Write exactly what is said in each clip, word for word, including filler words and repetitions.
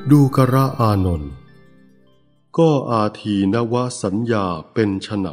ดูกระอานนท์ก็อาทีนวสัญญาเป็นไฉน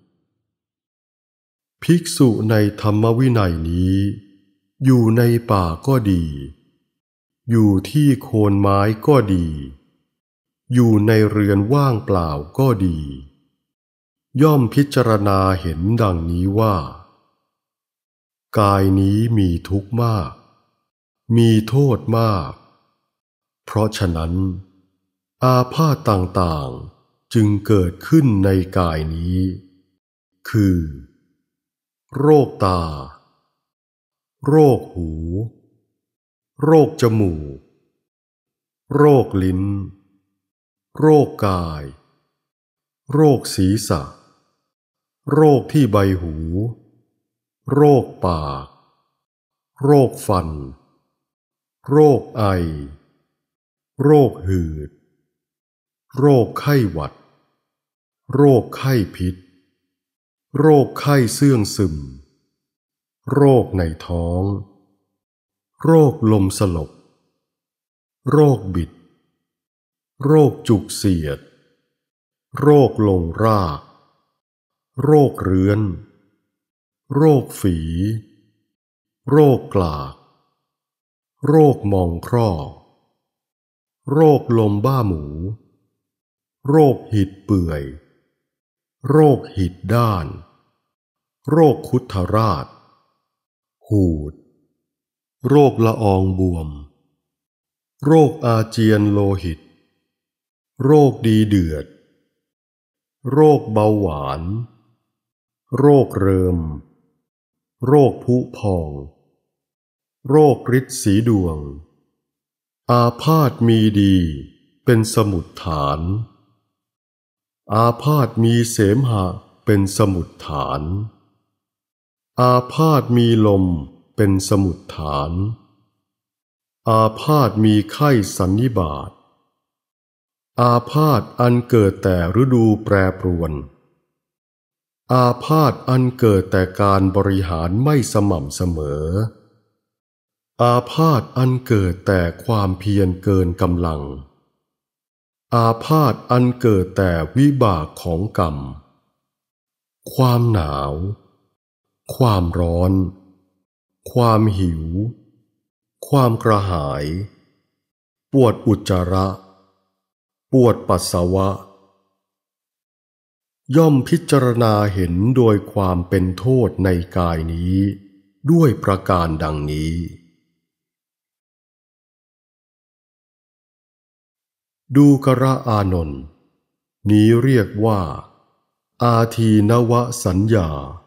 ภิกษุในธรรมวินัยนี้อยู่ในป่าก็ดีอยู่ที่โคนไม้ก็ดีอยู่ในเรือนว่างเปล่าก็ดีย่อมพิจารณาเห็นดังนี้ว่ากายนี้มีทุกข์มากมีโทษมากเพราะฉะนั้นอาพาธต่างๆจึงเกิดขึ้นในกายนี้คือโรคตาโรคหูโรคจมูกโรคลิ้นโรคกายโรคศีรษะโรคที่ใบหูโรคปากโรคฟันโรคไอโรคหืดโรคไข้หวัดโรคไข้พิษโรคไข้เสื่องซึมโรคในท้องโรคลมสลบโรคบิดโรคจุกเสียดโรคลงรากโรคเรื้อนโรคฝีโรคกลากโรคมองคร่อโรคลมบ้าหมูโรคหิดเปื่อยโรคหิดด้านโรคคุถราชหูดโรคละอองบวมโรคอาเจียนโลหิตโรคดีเดือดโรคเบาหวานโรคเริมโรคพุพองโรคฤทธิ์สีดวงอาพาธมีดีเป็นสมุฏฐานอาพาธมีเสมหะเป็นสมุฏฐานอาพาธมีลมเป็นสมุฏฐานอาพาธมีไข้สันนิบาตอาพาธอันเกิดแต่ฤดูแปรปรวนอาพาธอันเกิดแต่การบริหารไม่สม่ำเสมออาพาธอันเกิดแต่ความเพียรเกินกำลังอาพาธอันเกิดแต่วิบากของกรรมความหนาวความร้อนความหิวความกระหายปวดอุจจาระปวดปัสสาวะย่อมพิจารณาเห็นโดยความเป็นโทษในกายนี้ด้วยประการดังนี้ดูกระอานนท์นี้เรียกว่าอาทีนวสัญญา